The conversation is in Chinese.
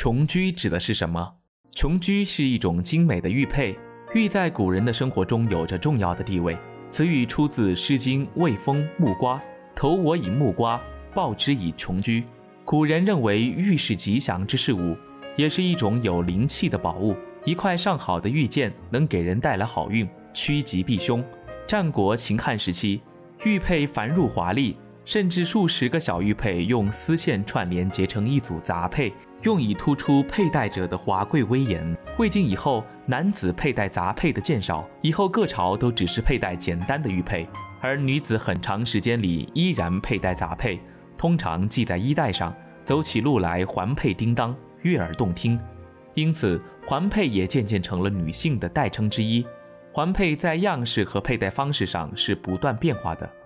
琼琚指的是什么？琼琚是一种精美的玉佩，玉在古人的生活中有着重要的地位。此语出自《诗经·卫风·木瓜》，投我以木瓜，报之以琼琚。古人认为玉是吉祥之事物，也是一种有灵气的宝物。一块上好的玉剑能给人带来好运，趋吉避凶。战国秦汉时期，玉佩繁缛华丽，甚至数十个小玉佩用丝线串联结成一组杂佩，用以突出佩戴者的华贵威严。魏晋以后，男子佩戴杂佩的渐少，以后各朝都只是佩戴简单的玉佩，而女子很长时间里依然佩戴杂佩，通常系在衣带上，走起路来环佩叮当，悦耳动听。因此，环佩也渐渐成了女性的代称之一。环佩在样式和佩戴方式上是不断变化的。